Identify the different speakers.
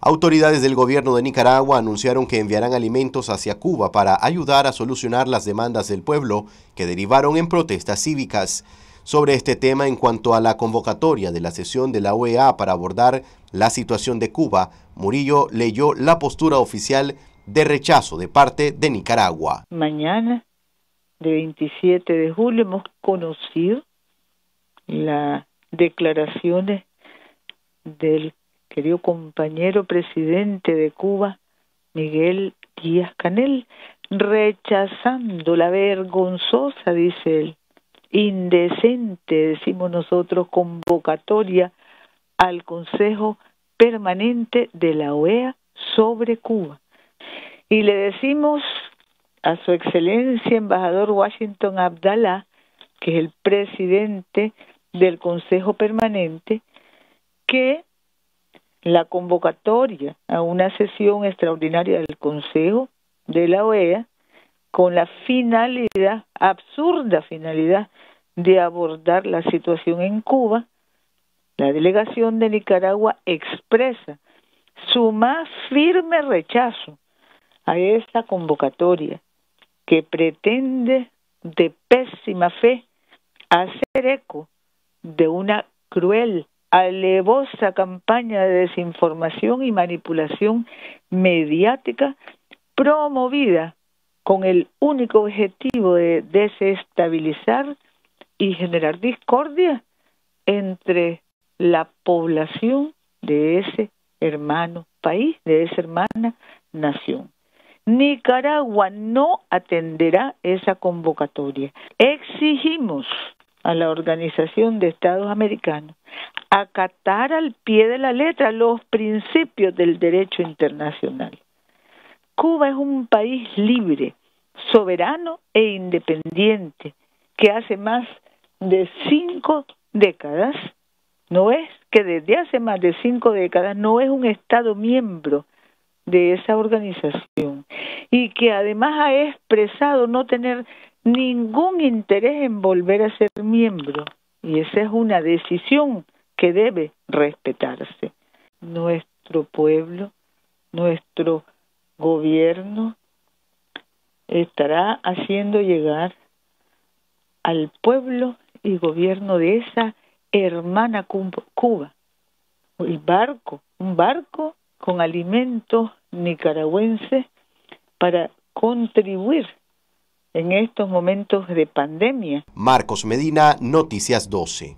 Speaker 1: Autoridades del gobierno de Nicaragua anunciaron que enviarán alimentos hacia Cuba para ayudar a solucionar las demandas del pueblo que derivaron en protestas cívicas. Sobre este tema, en cuanto a la convocatoria de la sesión de la OEA para abordar la situación de Cuba, Murillo leyó la postura oficial de rechazo de parte de Nicaragua.
Speaker 2: Mañana, de 27 de julio, hemos conocido las declaraciones del querido compañero presidente de Cuba, Miguel Díaz-Canel, rechazando la vergonzosa, dice él, indecente, decimos nosotros, convocatoria al Consejo Permanente de la OEA sobre Cuba. Y le decimos a su excelencia embajador Washington Abdalá, que es el presidente del Consejo Permanente, que la convocatoria a una sesión extraordinaria del Consejo de la OEA con la finalidad, absurda finalidad, de abordar la situación en Cuba, la delegación de Nicaragua expresa su más firme rechazo a esta convocatoria que pretende de pésima fe hacer eco de una cruel, alevosa campaña de desinformación y manipulación mediática promovida con el único objetivo de desestabilizar y generar discordia entre la población de ese hermano país, de esa hermana nación. Nicaragua no atenderá esa convocatoria. Exigimos a la Organización de Estados Americanos acatar al pie de la letra los principios del derecho internacional. Cuba es un país libre, soberano e independiente, que hace más de 5 décadas, no es que desde hace más de 5 décadas, no es un Estado miembro de esa organización, y que además ha expresado no tener ningún interés en volver a ser miembro, y esa es una decisión que debe respetarse. Nuestro pueblo, nuestro gobierno estará haciendo llegar al pueblo y gobierno de esa hermana Cuba un barco con alimentos nicaragüenses para contribuir en estos momentos de pandemia.
Speaker 1: Marcos Medina, Noticias 12.